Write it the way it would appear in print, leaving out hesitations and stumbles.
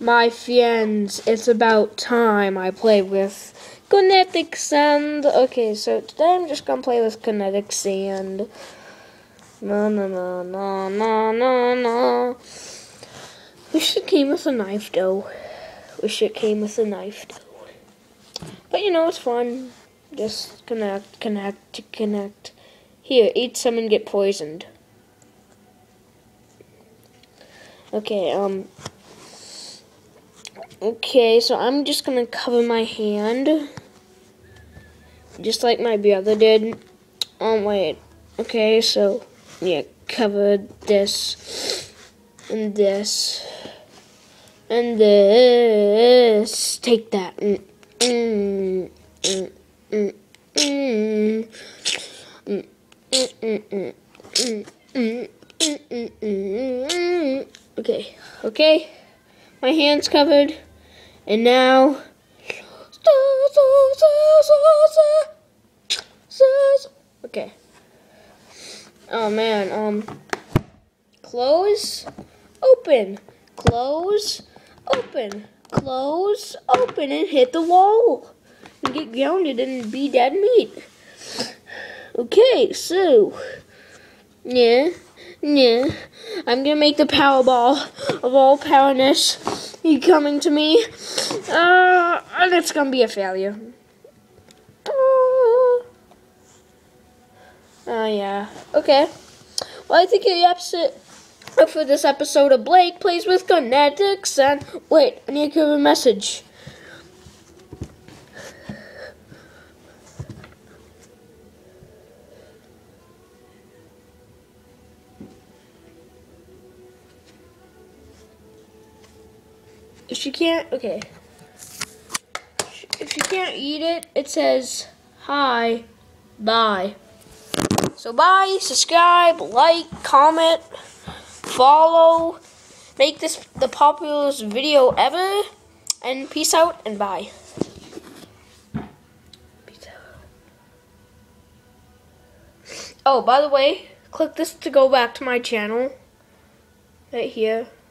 My friends, it's about time I play with Kinetic Sand. Okay, so today I'm just gonna play with Kinetic Sand. No. Wish it came with a knife though. But you know, it's fun. Just connect. Here, eat some and get poisoned. Okay, so I'm just gonna cover my hand, just like my brother did. Wait. Okay, so yeah, cover this and this and this. Take that. Okay. My hand's covered. And now, okay. Oh man, close, open, close, open, close, open, and hit the wall. And get grounded and be dead meat. Okay, so, yeah. I'm gonna make the Powerball of all powerness. You coming to me? And it's gonna be a failure. Oh yeah. Okay. Well, I think it wraps it up for this episode of Blake Plays with Kinetic Sand. Wait, I need to give a message. If she can't, okay. If you can't read it, it says, hi, bye. So bye, subscribe, like, comment, follow, make this the popularest video ever, and peace out and bye. Peace out. Oh, by the way, click this to go back to my channel, right here.